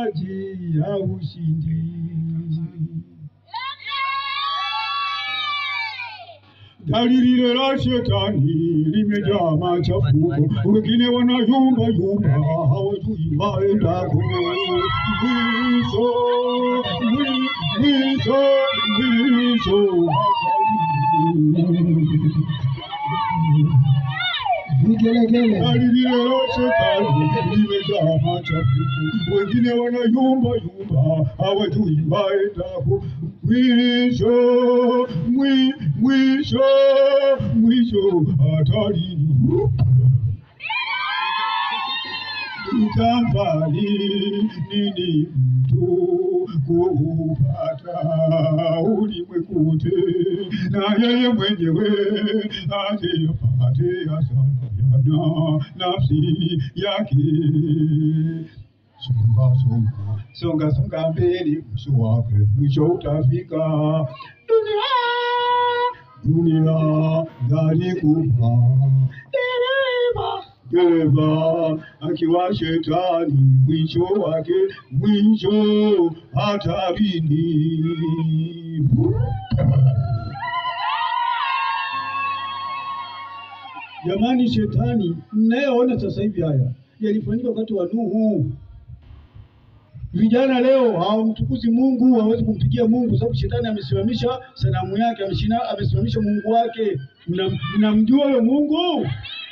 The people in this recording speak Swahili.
taji ya ushindi. Gari lile la shetani limejaa machafuko, wengine wanayumba yumba, hawajui waendako. Mwisho. Gari lile la shetani limejaa machafuko, wengine wanayumba yumba, hawajui waendako. Mwisho hatarini. Itafali nini mtu kupata ulimwenguni, na yeye mwenyewe asiyapate hasara ya nafsi yake. Songa mbele, mwisho wake, mwisho utafika. Dunia gari kubwa, dereva akiwa shetani, mwisho wake, mwisho hatarini. Jamani, shetani mnayoona sasa hivi haya yalifanyika wakati wa Nuhu. Vijana leo hawamtukuzi Mungu, hawezi kumpigia Mungu sababu shetani amesimamisha sanamu yake, amesimamisha Mungu wake. Mnamjua huyo Mungu?